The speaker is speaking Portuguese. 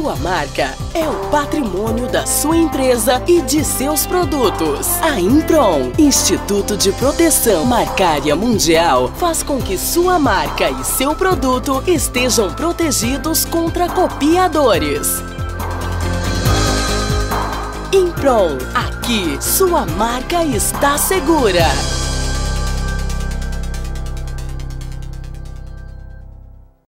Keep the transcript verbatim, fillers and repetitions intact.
Sua marca é o patrimônio da sua empresa e de seus produtos. A Improm, Instituto de Proteção Marcária Mundial, faz com que sua marca e seu produto estejam protegidos contra copiadores. Improm, aqui sua marca está segura.